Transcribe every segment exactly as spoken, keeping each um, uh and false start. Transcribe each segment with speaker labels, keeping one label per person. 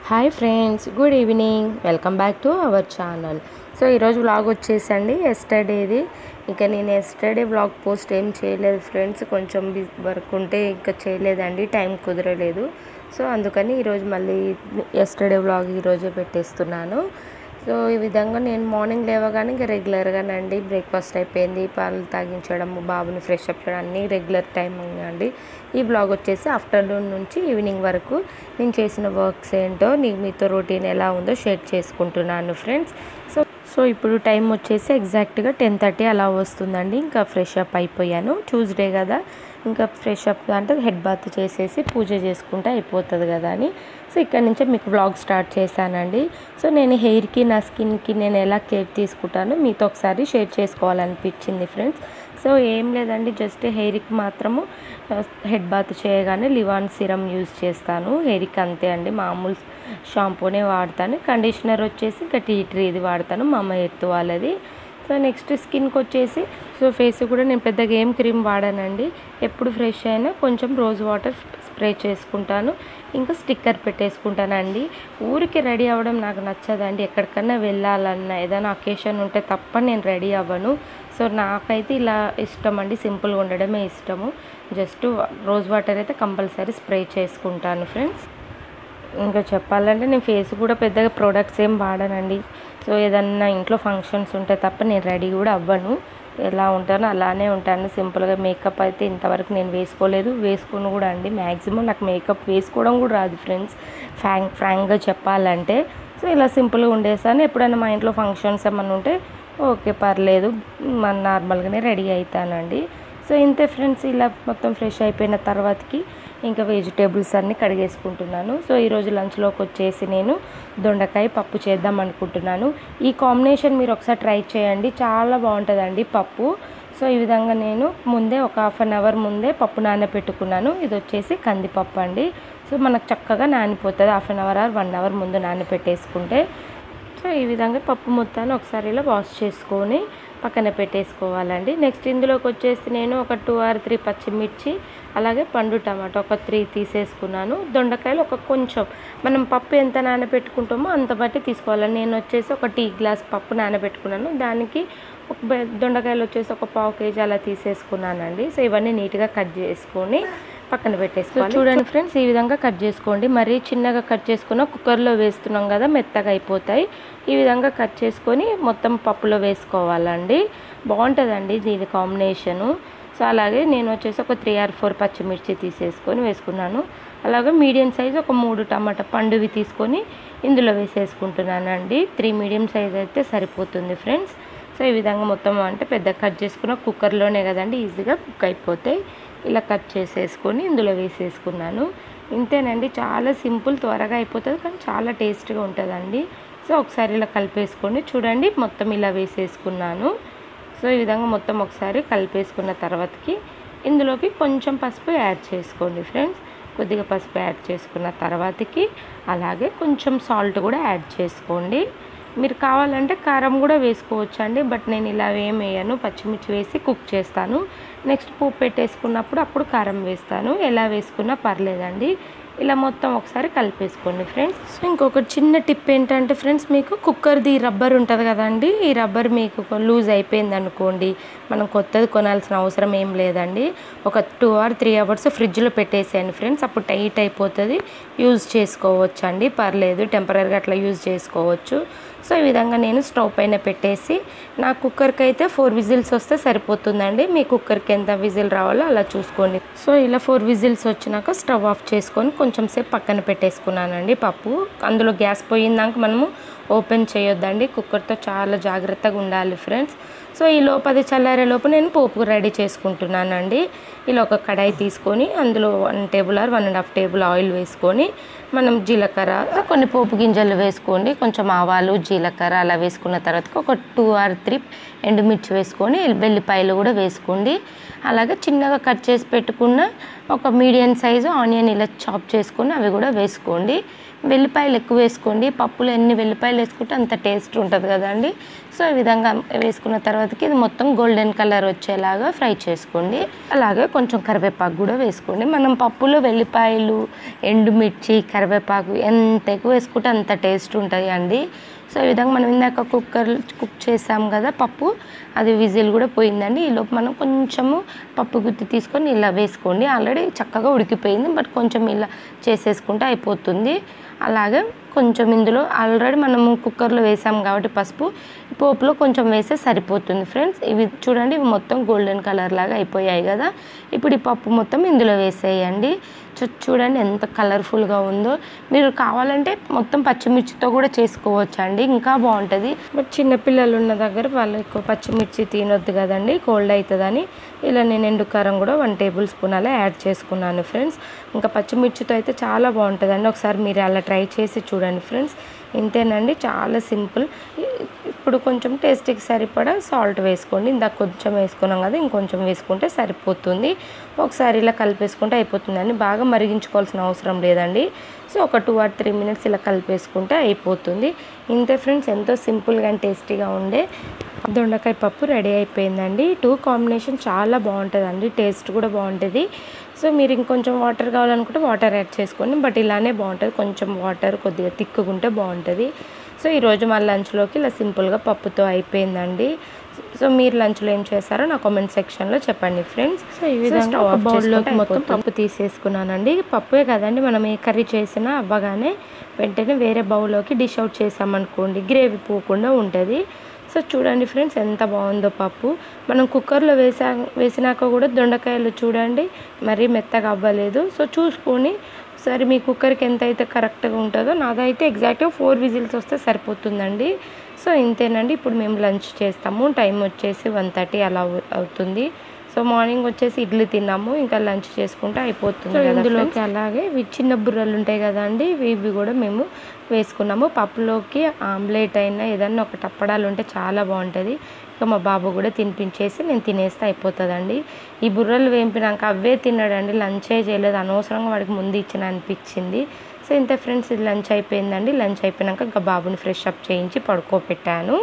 Speaker 1: Hi friends, good evening. Welcome back to our channel. So ఈరోజు vlog వచ్చేసండి ఎస్టర్డేది. ఇంకా నేను ఎస్టర్డే వ్లాగ్ పోస్ట్ ఏం చేయలేదు ఫ్రెండ్స్, కొంచెం వర్క్ ఉంటే ఇంకా చేయలేదండి, టైం కుదరలేదు. సో అందుకని ఈరోజు మళ్ళీ ఎస్టర్డే వ్లాగ్ ఈరోజే పెట్టేస్తున్నాను. సో ఈ విధంగా నేను మార్నింగ్ లేవగానే ఇంకా రెగ్యులర్గానండి బ్రేక్ఫాస్ట్ అయిపోయింది, పాలు తాగించడం, బాబుని ఫ్రెష్ అప్ చేయడం అన్నీ రెగ్యులర్ టైమింగ్ అండి. ఈ బ్లాగ్ వచ్చేసి ఆఫ్టర్నూన్ నుంచి ఈవినింగ్ వరకు నేను చేసిన వర్క్స్ ఏంటో నీకు మీతో రొటీన్ ఎలా ఉందో షేర్ చేసుకుంటున్నాను ఫ్రెండ్స్. సో సో ఇప్పుడు టైం వచ్చేసి ఎగ్జాక్ట్గా టెన్ థర్టీ అలా వస్తుందండి. ఇంకా ఫ్రెష్ అప్ అయిపోయాను, ట్యూస్డే కదా, ఇంకా ఫ్రెష్ అప్ అంటే హెడ్ బాత్ చేసేసి పూజ చేసుకుంటే అయిపోతుంది కదా అని సో ఇక్కడ నుంచే మీకు వ్లాగ్ స్టార్ట్ చేశానండి. సో నేను హెయిర్కి నా స్కిన్కి నేను ఎలా కేర్ తీసుకుంటానో మీతో ఒకసారి షేర్ చేసుకోవాలనిపించింది ఫ్రెండ్స్. సో ఏం లేదండి, జస్ట్ హెయిర్కి మాత్రము హెడ్ బాత్ చేయగానే లివాన్ సిరం యూజ్ చేస్తాను. హెయిర్కి అంతే అండి, మామూలు షాంపూనే వాడతాను. కండిషనర్ వచ్చేసి ఇంకా టీ ట్రీది వాడతాను, మా అమ్మ ఎత్తు వాళ్ళది. సో నెక్స్ట్ స్కిన్కి వచ్చేసి సో ఫేస్ కూడా నేను పెద్దగా ఏం క్రీమ్ వాడానండి. ఎప్పుడు ఫ్రెష్ అయినా కొంచెం రోజ్ వాటర్ స్ప్రే చేసుకుంటాను, ఇంకా స్టిక్కర్ పెట్టేసుకుంటానండి. ఊరికి రెడీ అవ్వడం నాకు నచ్చదండి, ఎక్కడికన్నా వెళ్ళాలన్నా ఏదైనా అకేషన్ ఉంటే తప్ప నేను రెడీ అవ్వను. సో నాకైతే ఇలా ఇష్టం అండి, సింపుల్గా ఉండడమే ఇష్టము. జస్ట్ రోజ్ వాటర్ అయితే కంపల్సరీ స్ప్రే చేసుకుంటాను ఫ్రెండ్స్. ఇంకా చెప్పాలంటే నేను ఫేస్ కూడా పెద్దగా ప్రోడక్ట్స్ ఏం వాడనండి. సో ఏదన్నా ఇంట్లో ఫంక్షన్స్ ఉంటే తప్ప నేను రెడీ కూడా అవ్వను, ఎలా ఉంటానో అలానే ఉంటాను సింపుల్గా. మేకప్ అయితే ఇంతవరకు నేను వేసుకోలేదు, వేసుకోను కూడా అండి. మ్యాక్సిమం నాకు మేకప్ వేసుకోవడం కూడా రాదు ఫ్రెండ్స్, ఫ్రాంక్ ఫ్రాంక్గా చెప్పాలంటే. సో ఇలా సింపుల్గా ఉండేసాను. ఎప్పుడైనా మా ఇంట్లో ఫంక్షన్స్ ఏమన్నా ఉంటే ఓకే పర్లేదు, మన నార్మల్గానే రెడీ అవుతానండి. సో ఇంతే ఫ్రెండ్స్, ఇలా మొత్తం ఫ్రెష్ అయిపోయిన తర్వాతకి ఇంకా వెజిటేబుల్స్ అన్నీ కడిగేసుకుంటున్నాను. సో ఈరోజు లంచ్లోకి వచ్చేసి నేను దొండకాయ పప్పు చేద్దాం అనుకుంటున్నాను. ఈ కాంబినేషన్ మీరు ఒకసారి ట్రై చేయండి, చాలా బాగుంటుందండి పప్పు. సో ఈ విధంగా నేను ముందే ఒక హాఫ్ అన్ అవర్ ముందే పప్పు నానబెట్టుకున్నాను. ఇది వచ్చేసి కందిపప్పు అండి. సో మనకు చక్కగా నానిపోతుంది, half an hour or one hour ముందు నానబెట్టేసుకుంటే. సో ఈ విధంగా పప్పు మొత్తాన్ని ఒకసారి ఇలా వాష్ చేసుకొని పక్కన పెట్టేసుకోవాలండి. నెక్స్ట్ ఇందులోకి వచ్చేసి నేను ఒక టూ ఆర్ త్రీ పచ్చిమిర్చి, అలాగే పండు టమాటో ఒక త్రీ తీసేసుకున్నాను. దొండకాయలు ఒక కొంచెం మనం పప్పు ఎంత నానబెట్టుకుంటామో అంత బట్టి తీసుకోవాలి. నేను వచ్చేసి ఒక టీ గ్లాస్ పప్పు నానబెట్టుకున్నాను, దానికి ఒక దొండకాయలు వచ్చేసి ఒక పావు కేజీ అలా తీసేసుకున్నానండి. సో ఇవన్నీ నీట్గా కట్ చేసుకొని పక్కన పెట్టేసుకోవాలి. చూడండి ఫ్రెండ్స్, ఈ విధంగా కట్ చేసుకోండి. మరీ చిన్నగా కట్ చేసుకున్న కుక్కర్లో వేస్తున్నాం కదా, మెత్తగా అయిపోతాయి. ఈ విధంగా కట్ చేసుకొని మొత్తం పప్పులో వేసుకోవాలండి, బాగుంటుందండి దీని కాంబినేషను. సో అలాగే నేను వచ్చేసి ఒక త్రీ ఆర్ ఫోర్ పచ్చిమిర్చి తీసేసుకొని వేసుకున్నాను. అలాగే మీడియం సైజు ఒక మూడు టమాటా పండువి తీసుకొని ఇందులో వేసేసుకుంటున్నానండి. త్రీ మీడియం సైజ్ అయితే సరిపోతుంది ఫ్రెండ్స్. సో ఈ విధంగా మొత్తం అంటే పెద్ద కట్ చేసుకున్న కుక్కర్లోనే కదండి, ఈజీగా కుక్ అయిపోతాయి. ఇలా కట్ చేసేసుకొని ఇందులో వేసేసుకున్నాను. ఇంతేనండి, చాలా సింపుల్, త్వరగా అయిపోతుంది, కానీ చాలా టేస్ట్గా ఉంటుందండి. సో ఒకసారి ఇలా కలిపేసుకోండి. చూడండి మొత్తం ఇలా వేసేసుకున్నాను. సో ఈ విధంగా మొత్తం ఒకసారి కలిపేసుకున్న తర్వాతకి ఇందులోకి కొంచెం పసుపు యాడ్ చేసుకోండి ఫ్రెండ్స్. కొద్దిగా పసుపు యాడ్ చేసుకున్న తర్వాతకి అలాగే కొంచెం సాల్ట్ కూడా యాడ్ చేసుకోండి. మీరు కావాలంటే కారం కూడా వేసుకోవచ్చు అండి, బట్ నేను ఇలా ఏం వేయను, పచ్చిమిర్చి వేసి కుక్ చేస్తాను. నెక్స్ట్ పోపు పెట్టేసుకున్నప్పుడు అప్పుడు కారం వేస్తాను, ఎలా వేసుకున్నా పర్లేదండి. ఇలా మొత్తం ఒకసారి కలిపేసుకోండి ఫ్రెండ్స్. సో ఇంకొక చిన్న టిప్ ఏంటంటే ఫ్రెండ్స్, మీకు కుక్కర్ది రబ్బర్ ఉంటుంది కదండి, ఈ రబ్బర్ మీకు లూజ్ అయిపోయింది అనుకోండి, మనం కొత్తది కొనాల్సిన అవసరం ఏం లేదండి. ఒక టూ ఆర్ త్రీ అవర్స్ ఫ్రిడ్జ్లో పెట్టేసేయండి ఫ్రెండ్స్, అప్పుడు టైట్ అయిపోతుంది, యూజ్ చేసుకోవచ్చు అండి, పర్లేదు, టెంపరీగా అట్లా యూజ్ చేసుకోవచ్చు. సో ఈ విధంగా నేను స్టవ్ పైన పెట్టేసి, నా కుక్కర్కి అయితే ఫోర్ విజిల్స్ వస్తే సరిపోతుందండి. మీ కుక్కర్కి ఎంత విజిల్ రావాలో అలా చూసుకోండి. సో ఇలా ఫోర్ విజిల్స్ వచ్చినాక స్టవ్ ఆఫ్ చేసుకొని కొంచెం సేపు పక్కన పెట్టేసుకున్నానండి పప్పు. అందులో గ్యాస్ పోయిందాక మనము ఓపెన్ చేయొద్దండి, కుక్కర్తో చాలా జాగ్రత్తగా ఉండాలి ఫ్రెండ్స్. సో ఈ లోపు అది చల్లారే లోపు నేను పోపు రెడీ చేసుకుంటున్నానండి. ఇలా ఒక కడాయి తీసుకొని అందులో one table or one and half table oil వేసుకొని మనం జీలకర్ర, కొన్ని పోపు గింజలు వేసుకోండి, కొంచెం ఆవాలు, జీలకర్ర అలా వేసుకున్న తర్వాత ఒక టూ ఆర్ త్రీ ఎండుమిర్చి వేసుకొని వెల్లిపాయలు కూడా వేసుకోండి. అలాగే చిన్నగా కట్ చేసి పెట్టుకున్న ఒక మీడియం సైజు ఆనియన్ ఇలా చాప్ చేసుకొని అవి కూడా వేసుకోండి. వెల్లిపాయలు ఎక్కువ వేసుకోండి. పప్పులో ఎన్ని వెల్లిపాయలు వేసుకుంటే అంత టేస్ట్ ఉంటుంది కదండి. సో ఈ విధంగా వేసుకున్న తర్వాతకి ఇది మొత్తం గోల్డెన్ కలర్ వచ్చేలాగా ఫ్రై చేసుకోండి. అలాగే కొంచెం కరివేపాకు కూడా వేసుకోండి. మనం పప్పులో వెల్లిపాయలు, ఎండుమిర్చి, కరివేపాకు ఎంత ఎక్కువ వేసుకుంటే అంత టేస్ట్ ఉంటుంది అండి. సో ఈ విధంగా మనం ఇందాక కుక్కర్ కుక్ చేసాం కదా పప్పు, అది విజిల్ కూడా పోయిందండి. ఈలోపు మనం కొంచెము పప్పు గుత్తి తీసుకొని ఇలా వేసుకోండి. ఆల్రెడీ చక్కగా ఉడికిపోయింది, బట్ కొంచెం ఇలా చేసేసుకుంటే అయిపోతుంది. అలాగే కొంచెం ఇందులో ఆల్రెడీ మనము కుక్కర్లో వేసాం కాబట్టి పసుపు పోపులో కొంచెం వేస్తే సరిపోతుంది ఫ్రెండ్స్. ఇవి చూడండి, ఇవి మొత్తం గోల్డెన్ కలర్ లాగా అయిపోయాయి కదా. ఇప్పుడు ఈ పప్పు మొత్తం ఇందులో వేసేయండి. చూడండి ఎంత కలర్ఫుల్గా ఉందో. మీరు కావాలంటే మొత్తం పచ్చిమిర్చితో కూడా చేసుకోవచ్చు అండి, ఇంకా బాగుంటుంది. బట్ చిన్నపిల్లలు ఉన్న దగ్గర వాళ్ళు ఎక్కువ పచ్చిమిర్చి తినొద్దు కదండి, కోల్డ్ అవుతుందని ఇలా నేను ఎండు కారం కూడా వన్ టేబుల్ స్పూన్ అలా యాడ్ చేసుకున్నాను ఫ్రెండ్స్. ఇంకా పచ్చిమిర్చితో అయితే చాలా బాగుంటుందండి. ఒకసారి మీరు అలా ట్రై చేసి చూడండి ఫ్రెండ్స్. ఇంతేనండి, చాలా సింపుల్. ఇప్పుడు కొంచెం టేస్ట్కి సరిపడా సాల్ట్ వేసుకోండి. ఇందాక కొంచెం వేసుకున్నాం కదా, ఇంకొంచెం వేసుకుంటే సరిపోతుంది. ఒకసారి ఇలా కలిపేసుకుంటే అయిపోతుందండి. బాగా మరిగించుకోవాల్సిన అవసరం లేదండి. సో ఒక టూ ఆర్ త్రీ మినిట్స్ ఇలా కలిపేసుకుంటే అయిపోతుంది. ఇంతే ఫ్రెండ్స్, ఎంతో సింపుల్గా అండ్ టేస్టీగా ఉండే దొండకాయ పప్పు రెడీ అయిపోయిందండి. టూ కాంబినేషన్ చాలా బాగుంటుందండి, టేస్ట్ కూడా బాగుంటుంది. సో మీరు ఇంకొంచెం వాటర్ కావాలనుకుంటే వాటర్ యాడ్ చేసుకోండి, బట్ ఇలానే బాగుంటుంది. కొంచెం వాటర్ కొద్దిగా తిక్కుగా ఉంటే బాగుంటుంది. సో ఈరోజు మా లంచ్లోకి ఇలా సింపుల్గా పప్పుతో అయిపోయిందండి. సో మీరు లంచ్లో ఏం చేస్తారో నా కామెంట్ సెక్షన్లో చెప్పండి ఫ్రెండ్స్. సో ఈ విధంగా ఒక బౌల్లోకి మొత్తం పప్పు తీసేసుకున్నానండి. పప్పుే కదండి, మనం ఏ కర్రీ చేసినా అవ్వగానే వెంటనే వేరే బౌల్లోకి డిష్ అవుట్ చేసామనుకోండి, గ్రేవీ పోకుండా ఉంటుంది. సో చూడండి ఫ్రెండ్స్, ఎంత బాగుందో పప్పు. మనం కుక్కర్లో వేసా వేసినాక కూడా దొండకాయలు చూడండి మరీ మెత్తగా అవ్వలేదు. సో చూసుకొని సరే మీ కుక్కర్కి ఎంత అయితే కరెక్ట్గా ఉంటుందో, నాదైతే ఎగ్జాక్ట్గా ఫోర్ విజిల్స్ వస్తే సరిపోతుందండి. సో ఇంతేనండి. ఇప్పుడు మేము లంచ్ చేస్తాము. టైం వచ్చేసి వన్ థర్టీ అలా అవుతుంది. సో మార్నింగ్ వచ్చేసి ఇడ్లీ తిన్నాము, ఇంకా లంచ్ చేసుకుంటే అయిపోతుంది. ఇందులోకి అలాగే ఇవి చిన్న బుర్రలు ఉంటాయి కదండి, ఇవి కూడా మేము వేసుకున్నాము. పప్పులోకి ఆమ్లెట్ అయినా ఏదన్నా ఒక టప్పడాలు ఉంటే చాలా బాగుంటుంది. ఇంకా మా బాబు కూడా తినిపించేసి నేను తినేస్తే అయిపోతుందండి. ఈ బుర్రలు వేంపినాక అవే తిన్నాడండి, లంచే చేయలేదు. అనవసరంగా వాడికి ముందు ఇచ్చిన అనిపించింది. సో ఇంత ఫ్రెండ్స్, ఇది లంచ్ అయిపోయిందండి. లంచ్ అయిపోయాక ఇంకా బాబుని ఫ్రెష్ అప్ చేయించి పడుకోబెట్టాను.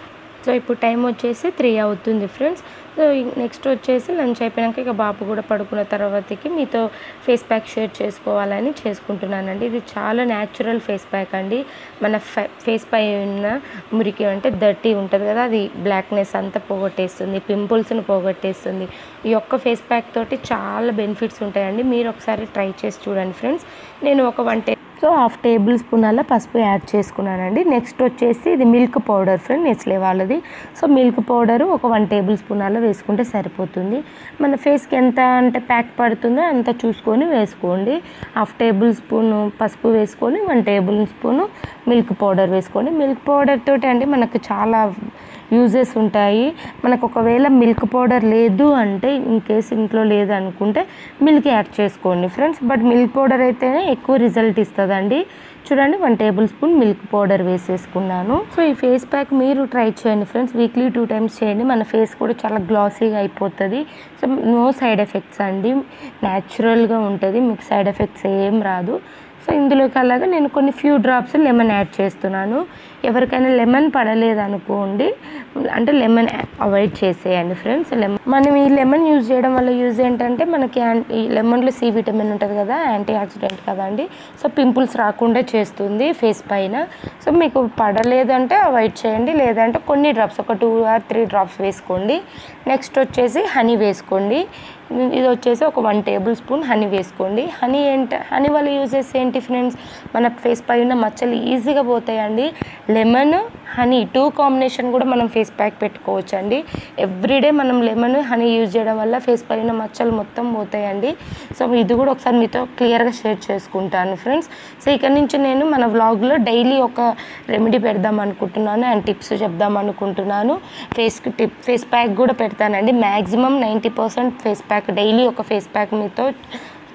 Speaker 1: సో ఇప్పుడు టైం వచ్చేసి త్రీ అవుతుంది ఫ్రెండ్స్. సో నెక్స్ట్ వచ్చేసి లంచ్ అయిపోయాక ఇక బాబు కూడా పడుకున్న తర్వాతకి మీతో ఫేస్ ప్యాక్ షేర్ చేసుకోవాలని చేసుకుంటున్నానండి. ఇది చాలా న్యాచురల్ ఫేస్ ప్యాక్ అండి. మన ఫేస్ పై ఉన్న మురికి అంటే డర్టీ ఉంటుంది కదా, అది బ్లాక్నెస్ అంతా పోగొట్టేస్తుంది, పింపుల్స్ని పోగొట్టేస్తుంది. ఈ యొక్క ఫేస్ ప్యాక్ తోటి చాలా బెనిఫిట్స్ ఉంటాయండి. మీరు ఒకసారి ట్రై చేసి చూడండి ఫ్రెండ్స్. నేను ఒక వన్ టే సో హాఫ్ టేబుల్ స్పూన్ అలా పసుపు యాడ్ చేసుకున్నానండి. నెక్స్ట్ వచ్చేసి ఇది మిల్క్ పౌడర్ ఫ్రెండ్, నెస్లే వాళ్ళది. సో మిల్క్ పౌడరు ఒక వన్ టేబుల్ స్పూన్ అలా వేసుకుంటే సరిపోతుంది. మన ఫేస్కి ఎంత అంటే ప్యాక్ పడుతుందో అంత చూసుకొని వేసుకోండి. హాఫ్ టేబుల్ స్పూను పసుపు వేసుకొని one tablespoon milk powder వేసుకోండి. మిల్క్ పౌడర్ తోటి అంటే మనకు చాలా యూజెస్ ఉంటాయి. మనకు ఒకవేళ మిల్క్ పౌడర్ లేదు అంటే, ఇన్ కేస్ ఇంట్లో లేదు అనుకుంటే మిల్క్ యాడ్ చేసుకోండి ఫ్రెండ్స్. బట్ మిల్క్ పౌడర్ అయితేనే ఎక్కువ రిజల్ట్ ఇస్తుందండి. చూడండి, one tablespoon milk powder వేసేసుకున్నాను. సో ఈ ఫేస్ ప్యాక్ మీరు ట్రై చేయండి ఫ్రెండ్స్, వీక్లీ టూ టైమ్స్ చేయండి. మన ఫేస్ కూడా చాలా గ్లాసీగా అయిపోతుంది. సో నో సైడ్ ఎఫెక్ట్స్ అండి, న్యాచురల్గా ఉంటుంది, మీకు సైడ్ ఎఫెక్ట్స్ ఏం రాదు. సో ఇందులోకి అలాగే నేను కొన్ని ఫ్యూ డ్రాప్స్ లెమన్ యాడ్ చేస్తున్నాను. ఎవరికైనా లెమన్ పడలేదు అనుకోండి, అంటే లెమన్ అవాయిడ్ చేసేయండి ఫ్రెండ్స్. లెమన్ మనం ఈ లెమన్ యూజ్ చేయడం వల్ల యూజ్ ఏంటంటే, మనకి ఈ లెమన్లో సి విటమిన్ ఉంటుంది కదా, యాంటీ ఆక్సిడెంట్ కదండి. సో పింపుల్స్ రాకుండా చేస్తుంది ఫేస్ పైన. సో మీకు పడలేదంటే అవాయిడ్ చేయండి, లేదంటే కొన్ని డ్రాప్స్ ఒక టూ ఆర్ త్రీ డ్రాప్స్ వేసుకోండి. నెక్స్ట్ వచ్చేసి హనీ వేసుకోండి. ఇది వచ్చేసి ఒక వన్ టేబుల్ స్పూన్ హనీ వేసుకోండి. హనీ ఏంటి, హనీ వల్ల యూజెస్ ఏంటి ఫ్రెండ్స్, మన ఫేస్ పైన మచ్చలు ఈజీగా పోతాయండి. లెమన్ హనీ టూ కాంబినేషన్ కూడా మనం ఫేస్ ప్యాక్ పెట్టుకోవచ్చు అండి. ఎవ్రీడే మనం లెమన్ హనీ యూజ్ చేయడం వల్ల ఫేస్ పైన మచ్చలు మొత్తం పోతాయండి. సో ఇది కూడా ఒకసారి మీతో క్లియర్గా షేర్ చేసుకుంటాను ఫ్రెండ్స్. సో ఇక్కడ నుంచి నేను మన వ్లాగ్లో డైలీ ఒక రెమెడీ పెడదాం అనుకుంటున్నాను అండ్ టిప్స్ చెప్దాం అనుకుంటున్నాను. ఫేస్కి టిప్ ఫేస్ ప్యాక్ కూడా పెడతానండి. Maximum ninety percent face pack, daily ఒక ఫేస్ ప్యాక్ మీతో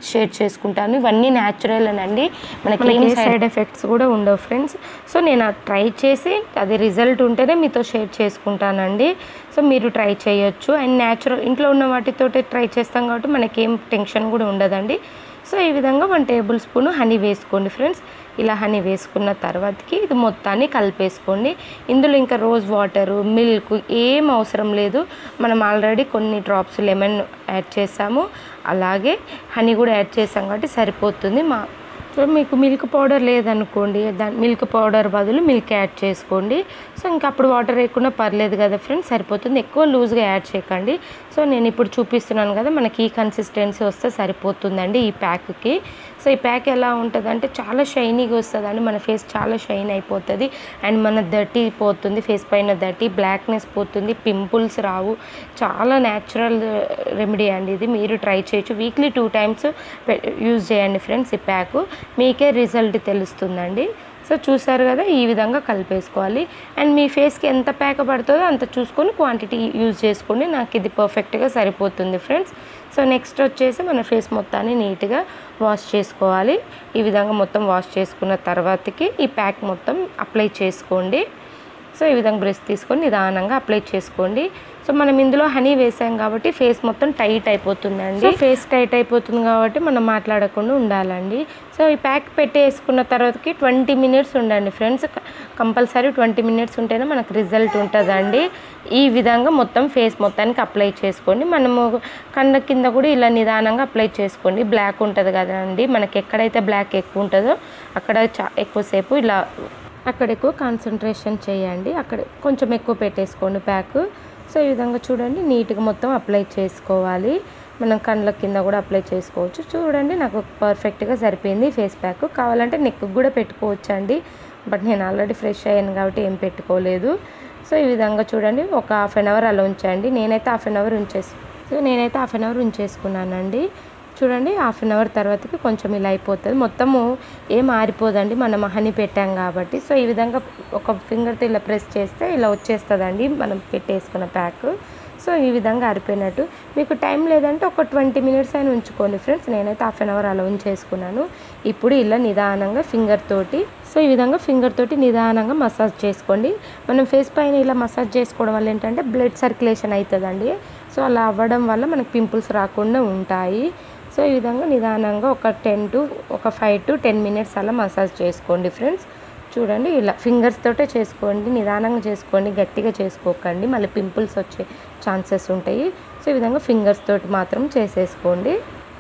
Speaker 1: షేర్ చేసుకుంటాను. ఇవన్నీ న్యాచురల్ అండి, మనకి ఏం సైడ్ ఎఫెక్ట్స్ కూడా ఉండవు ఫ్రెండ్స్. సో నేను ట్రై చేసి అది రిజల్ట్ ఉంటేనే మీతో షేర్ చేసుకుంటానండి. సో మీరు ట్రై చేయొచ్చు. అండ్ న్యాచురల్ ఇంట్లో ఉన్న వాటితోటి ట్రై చేస్తాం కాబట్టి మనకేం టెన్షన్ కూడా ఉండదండి. సో ఈ విధంగా వన్ టేబుల్ స్పూన్ హనీ వేసుకోండి ఫ్రెండ్స్. ఇలా హనీ వేసుకున్న తర్వాతకి ఇది మొత్తాన్ని కలిపేసుకోండి. ఇందులో ఇంకా రోజ్ వాటరు, మిల్క్ ఏం అవసరం లేదు. మనం ఆల్రెడీ కొన్ని డ్రాప్స్ లెమన్ యాడ్ చేసాము, అలాగే హనీ కూడా యాడ్ చేసాం కాబట్టి సరిపోతుంది. మా సో మీకు మిల్క్ పౌడర్ లేదనుకోండి, దాని మిల్క్ పౌడర్ బదులు మిల్క్ యాడ్ చేసుకోండి. సో ఇంకా అప్పుడు వాటర్ వేయకుండా పర్లేదు కదా ఫ్రెండ్స్, సరిపోతుంది. ఎక్కువ లూజ్గా యాడ్ చేయకండి. సో నేను ఇప్పుడు చూపిస్తున్నాను కదా, మనకి ఈ కన్సిస్టెన్సీ వస్తే సరిపోతుందండి ఈ ప్యాక్కి. సో ఈ ప్యాక్ ఎలా ఉంటుంది అంటే చాలా షైనీగా వస్తుందండి, మన ఫేస్ చాలా షైన్ అయిపోతుంది. అండ్ మన దర్టీ పోతుంది, ఫేస్ పైన దర్టీ, బ్లాక్నెస్ పోతుంది, పింపుల్స్ రావు. చాలా న్యాచురల్ రెమెడీ అండి ఇది, మీరు ట్రై చేయొచ్చు. వీక్లీ టూ టైమ్స్ యూజ్ చేయండి ఫ్రెండ్స్. ఈ ప్యాక్ మీకే రిజల్ట్ తెలుస్తుందండి. సో చూసారు కదా, ఈ విధంగా కలిపేసుకోవాలి. అండ్ మీ ఫేస్కి ఎంత ప్యాక్ పడుతుందో అంత చూసుకొని క్వాంటిటీ యూజ్ చేసుకోండి. నాకు ఇది పర్ఫెక్ట్గా సరిపోతుంది ఫ్రెండ్స్. సో నెక్స్ట్ వచ్చేసి మన ఫేస్ మొత్తాన్ని నీట్గా వాష్ చేసుకోవాలి. ఈ విధంగా మొత్తం వాష్ చేసుకున్న తర్వాతకి ఈ ప్యాక్ మొత్తం అప్లై చేసుకోండి. సో ఈ విధంగా బ్రష్ తీసుకొని నిదానంగా అప్లై చేసుకోండి. సో మనం ఇందులో హనీ వేసాం కాబట్టి ఫేస్ మొత్తం టైట్ అయిపోతుందండి. ఫేస్ టైట్ అయిపోతుంది కాబట్టి మనం మాట్లాడకుండా ఉండాలండి. సో ఈ ప్యాక్ పెట్టి వేసుకున్న తర్వాతకి ట్వంటీ మినిట్స్ ఉండండి ఫ్రెండ్స్. కంపల్సరీ ట్వంటీ మినిట్స్ ఉంటేనే మనకు రిజల్ట్ ఉంటుందండి. ఈ విధంగా మొత్తం ఫేస్ మొత్తానికి అప్లై చేసుకోండి. మనము కళ్ళ కింద కూడా ఇలా నిదానంగా అప్లై చేసుకోండి. బ్లాక్ ఉంటుంది కదండి, మనకి ఎక్కడైతే బ్లాక్ ఎక్కువ ఉంటుందో అక్కడ చా ఎక్కువసేపు ఇలా అక్కడ ఎక్కువ కాన్సన్ట్రేషన్ చేయండి. అక్కడ కొంచెం ఎక్కువ పెట్టేసుకోండి ప్యాక్. సో ఈ విధంగా చూడండి, నీట్గా మొత్తం అప్లై చేసుకోవాలి. మనం కళ్ళ కింద కూడా అప్లై చేసుకోవచ్చు. చూడండి నాకు పర్ఫెక్ట్గా సరిపోయింది ఫేస్ ప్యాక్. కావాలంటే నెక్ కూడా పెట్టుకోవచ్చు అండి, బట్ నేను ఆల్రెడీ ఫ్రెష్ అయ్యాను కాబట్టి ఏం పెట్టుకోలేదు. సో ఈ విధంగా చూడండి, ఒక హాఫ్ అన్ అవర్ అలా ఉంచండి. నేనైతే హాఫ్ అన్ అవర్ ఉంచేసి సో నేనైతే హాఫ్ అన్ అవర్ ఉంచేసుకున్నానండి. చూడండి హాఫ్ అన్ అవర్ తర్వాతకి కొంచెం ఇలా అయిపోతుంది. మొత్తము ఏం ఆరిపోదండి, మనం హనీ పెట్టాం కాబట్టి. సో ఈ విధంగా ఒక ఫింగర్తో ఇలా ప్రెస్ చేస్తే ఇలా వచ్చేస్తుందండి మనం పెట్టేసుకున్న ప్యాక్. సో ఈ విధంగా ఆరిపోయినట్టు. మీకు టైం లేదంటే ఒక ట్వంటీ మినిట్స్ అయినా ఉంచుకోండి ఫ్రెండ్స్. నేనైతే హాఫ్ అన్ అవర్ అలా ఉంచేసుకున్నాను. ఇప్పుడు ఇలా నిదానంగా ఫింగర్ తోటి సో ఈ విధంగా ఫింగర్ తోటి నిదానంగా మసాజ్ చేసుకోండి. మనం ఫేస్ పైన ఇలా మసాజ్ చేసుకోవడం వల్ల ఏంటంటే బ్లడ్ సర్క్యులేషన్ అవుతుందండి. సో అలా అవ్వడం వల్ల మనకు పింపుల్స్ రాకుండా ఉంటాయి. సో ఈ విధంగా నిదానంగా ఒక టెన్ టు ఒక ఫైవ్ టు టెన్ మినిట్స్ అలా మసాజ్ చేసుకోండి ఫ్రెండ్స్. చూడండి ఇలా ఫింగర్స్ తోటే చేసుకోండి, నిదానంగా చేసుకోండి, గట్టిగా చేసుకోకండి, మళ్ళీ పింపుల్స్ వచ్చే ఛాన్సెస్ ఉంటాయి. సో ఈ విధంగా ఫింగర్స్ తోటి మాత్రం చేసేసుకోండి.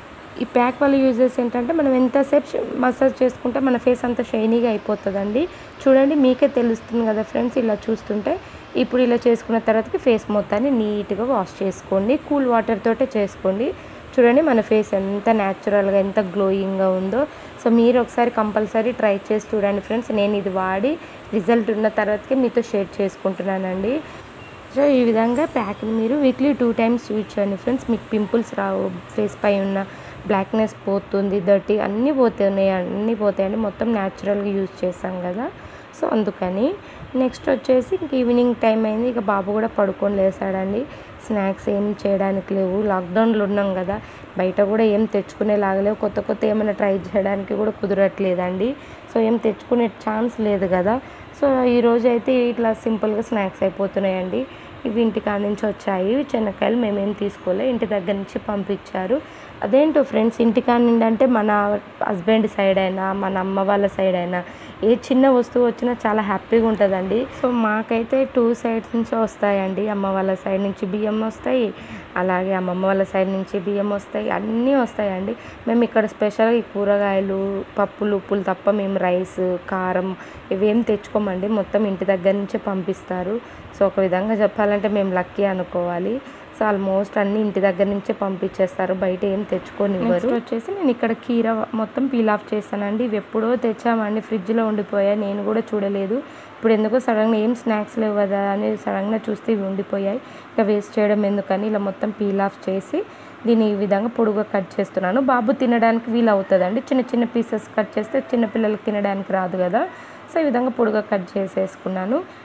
Speaker 1: ఈ ప్యాక్ వల్ల యూజెస్ ఏంటంటే మనం ఎంతసేపు మసాజ్ చేసుకుంటే మన ఫేస్ అంత షైనీగా అయిపోతుందండి. చూడండి మీకే తెలుస్తుంది కదా ఫ్రెండ్స్ ఇలా చూస్తుంటే. ఇప్పుడు ఇలా చేసుకున్న తర్వాతకి ఫేస్ మొత్తాన్ని నీట్గా వాష్ చేసుకోండి. కూల్ వాటర్ తోటే చేసుకోండి. చూడండి మన ఫేస్ ఎంత న్యాచురల్గా ఎంత గ్లోయింగ్గా ఉందో. సో మీరు ఒకసారి కంపల్సరీ ట్రై చేసి చూడండి ఫ్రెండ్స్. నేను ఇది వాడి రిజల్ట్ ఉన్న తర్వాతకి మీతో షేర్ చేసుకుంటున్నానండి. సో ఈ విధంగా ప్యాక్ని మీరు వీక్లీ టూ టైమ్స్ యూజ్ చేయండి ఫ్రెండ్స్. మీకు పింపుల్స్ రావు, ఫేస్ పై ఉన్న బ్లాక్నెస్ పోతుంది, దర్టీ అన్నీ పోతున్నాయి, అన్నీ పోతాయండి. మొత్తం న్యాచురల్గా యూజ్ చేసాం కదా, సో అందుకని. నెక్స్ట్ వచ్చేసి ఇంక ఈవినింగ్ టైం అయింది, ఇక బాబు కూడా పడుకొని లేసాడండి. స్నాక్స్ ఏం చేయడానికి లేవు, లాక్డౌన్లో ఉన్నాం కదా, బయట కూడా ఏం తెచ్చుకునే లాగలేవు, కొత్త కొత్త ఏమైనా ట్రై చేయడానికి కూడా కుదరట్లేదండి. సో ఏం తెచ్చుకునే ఛాన్స్ లేదు కదా. సో ఈరోజు అయితే ఇట్లా సింపుల్గా స్నాక్స్ అయిపోతున్నాయండి. ఇవి ఇంటికాడ నుంచి వచ్చాయి చెనక్కాయలు, మేమేం తీసుకోలే, ఇంటి దగ్గర నుంచి పంపించారు. అదేంటో ఫ్రెండ్స్, ఇంటికాడ నుండి అంటే మన హస్బెండ్ సైడ్ అయినా మన అమ్మ వాళ్ళ సైడ్ అయినా ఏ చిన్న వస్తువు వచ్చినా చాలా హ్యాపీగా ఉంటుందండి. సో మాకైతే టూ సైడ్స్ నుంచి వస్తాయండి. అమ్మ వాళ్ళ సైడ్ నుంచి బియ్యం వస్తాయి, అలాగే అమ్మమ్మ వాళ్ళ సైడ్ నుంచి బియ్యం వస్తాయి, అన్నీ వస్తాయండి. మేము ఇక్కడ స్పెషల్గా ఈ కూరగాయలు, పప్పులు, ఉప్పులు తప్ప మేము రైస్, కారం ఇవేం తెచ్చుకోమండి. మొత్తం ఇంటి దగ్గర నుంచే పంపిస్తారు. సో ఒక విధంగా చెప్పాలంటే మేము లక్కీ అనుకోవాలి. సో ఆల్మోస్ట్ అన్నీ ఇంటి దగ్గర నుంచే పంపించేస్తారు, బయట ఏం తెచ్చుకొని ఇవ్వరు. వచ్చేసి నేను ఇక్కడ కీర మొత్తం పీల్ ఆఫ్ చేస్తానండి. ఇవి ఎప్పుడో తెచ్చామండి, ఫ్రిడ్జ్లో ఉండిపోయాయి, నేను కూడా చూడలేదు. ఇప్పుడు ఎందుకో సడన్గా ఏం స్నాక్స్ లేవు కదా అని సడన్గా చూస్తే ఇవి ఉండిపోయాయి. ఇక వేస్ట్ చేయడం ఎందుకని ఇలా మొత్తం పీల్ ఆఫ్ చేసి దీన్ని ఈ విధంగా పొడుగా కట్ చేస్తున్నాను. బాబు తినడానికి వీలు అవుతుందండి. చిన్న చిన్న పీసెస్ కట్ చేస్తే చిన్నపిల్లలకి తినడానికి రాదు కదా. సో ఈ విధంగా పొడుగా కట్ చేసేసుకున్నాను.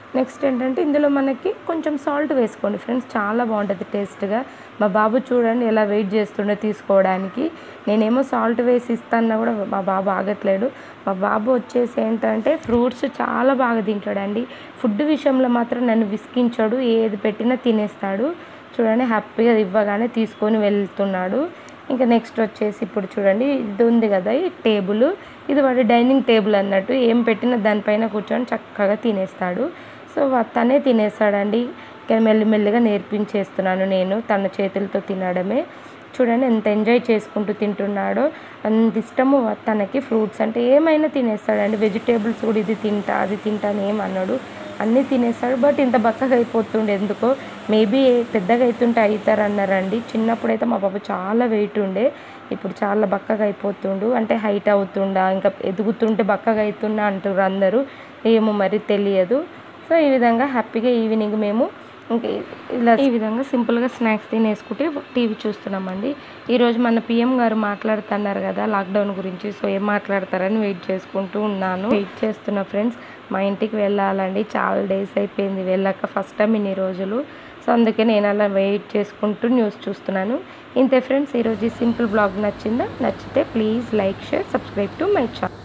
Speaker 1: నెక్స్ట్ ఏంటంటే ఇందులో మనకి కొంచెం సాల్ట్ వేసుకోండి ఫ్రెండ్స్, చాలా బాగుంటుంది టేస్ట్గా. మా బాబు చూడండి ఎలా వెయిట్ చేస్తుండే తీసుకోవడానికి. నేనేమో సాల్ట్ వేసి ఇస్తాన్నా కూడా మా బాబు ఆగట్లేడు. మా బాబు వచ్చేసి ఏంటంటే ఫ్రూట్స్ చాలా బాగా తింటాడండి. ఫుడ్ విషయంలో మాత్రం నన్ను విసిగించాడు, ఏది పెట్టినా తినేస్తాడు. చూడండి హ్యాపీగా ఇవ్వగానే తీసుకొని వెళ్తున్నాడు. ఇంకా నెక్స్ట్ వచ్చేసి ఇప్పుడు చూడండి ఇది ఉంది కదా ఈ టేబుల్, ఇది వాడి డైనింగ్ టేబుల్ అన్నట్టు. ఏం పెట్టినా దానిపైన కూర్చొని చక్కగా తినేస్తాడు. సో తనే తినేస్తాడండి. ఇంకా మెల్లిమెల్లిగా నేర్పించేస్తున్నాను నేను తన చేతులతో తినడమే. చూడండి ఎంత ఎంజాయ్ చేసుకుంటూ తింటున్నాడో, అంత ఇష్టము తనకి ఫ్రూట్స్ అంటే. ఏమైనా తినేస్తాడండి, వెజిటేబుల్స్ కూడా ఇది తింటా అది తింటా అని ఏం అన్నాడు, అన్నీ తినేస్తాడు. బట్ ఇంత బక్కగా అయిపోతుండే ఎందుకో, మేబీ పెద్దగా అవుతుంటే అవుతారు అన్నారండి. చిన్నప్పుడైతే మా బాబు చాలా వెయిట్ ఉండే, ఇప్పుడు చాలా బక్కగా అయిపోతుండు. అంటే హైట్ అవుతుండా, ఇంకా ఎదుగుతుంటే బక్కగా అవుతున్నా అంటారు అందరూ, ఏమో మరి తెలియదు. సో ఈ విధంగా హ్యాపీగా ఈవినింగ్ మేము ఇంకా ఇలా ఈ విధంగా సింపుల్గా స్నాక్స్ తినేసుకుంటే టీవీ చూస్తున్నామండి. ఈరోజు మన పిఎం గారు మాట్లాడుతున్నారు కదా లాక్డౌన్ గురించి, సో ఏం మాట్లాడతారని వెయిట్ చేసుకుంటూ ఉన్నాను. వెయిట్ చేస్తున్నా ఫ్రెండ్స్. మా ఇంటికి వెళ్ళాలండి, చాలా డేస్ అయిపోయింది వెళ్ళాక, ఫస్ట్ టైం ఇన్ని రోజులు. సో అందుకే నేను అలా వెయిట్ చేసుకుంటూ న్యూస్ చూస్తున్నాను. ఇంతే ఫ్రెండ్స్, ఈరోజు ఈ సింపుల్ బ్లాగ్ నచ్చిందా? నచ్చితే please like, share, subscribe to my channel.